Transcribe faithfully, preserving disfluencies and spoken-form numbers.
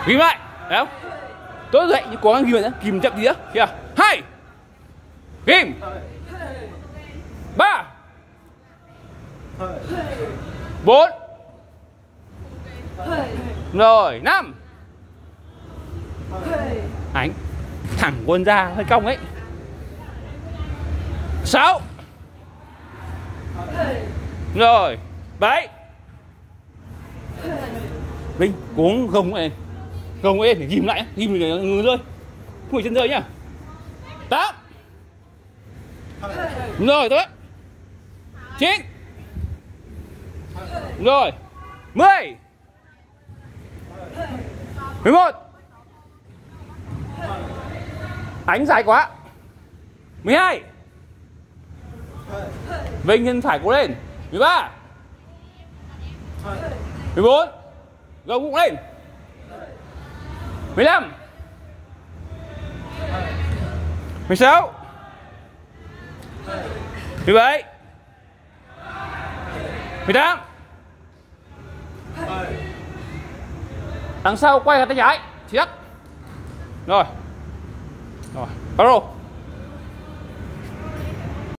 Ghim lại, thấy không? Tốt dậy, nhưng cố gắng ghim lại nữa, ghim chậm tí nữa, kìa. Hai, ghim. Ba, bốn, rồi năm. Ánh thẳng quân ra hơi cong ấy. Sáu, rồi bảy. Vinh cố gồng lại, gồng lên để ghim lại, ghim để ngừng rơi, không phải chân rơi nhá. Tám, rồi tốt. Chín, rồi mười, mười một. Ánh dài quá. Mười hai. Vinh chân phải cố lên. Mười ba, mười bốn, gồng bụng lên. Mười lăm, mười sáu, mười bảy, mười tám. Đằng sau quay cả tay trái, chết. Rồi. Rồi, bắt đầu.